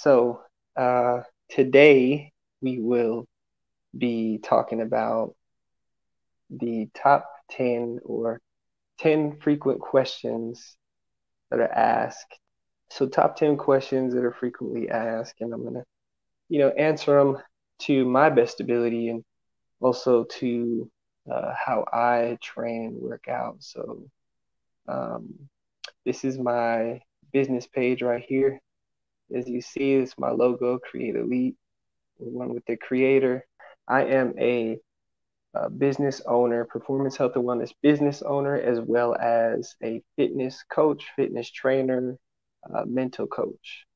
So, today we will be talking about the top 10 or 10 frequent questions that are asked. So, top 10 questions that are frequently asked, and I'm going to, answer them to my best ability and also to how I train and work out. So, um, this is my business page right here. As you see, it's my logo, Create Elite. One with the creator. I am a business owner, performance health and wellness business owner, as well as a fitness coach, fitness trainer, mental coach.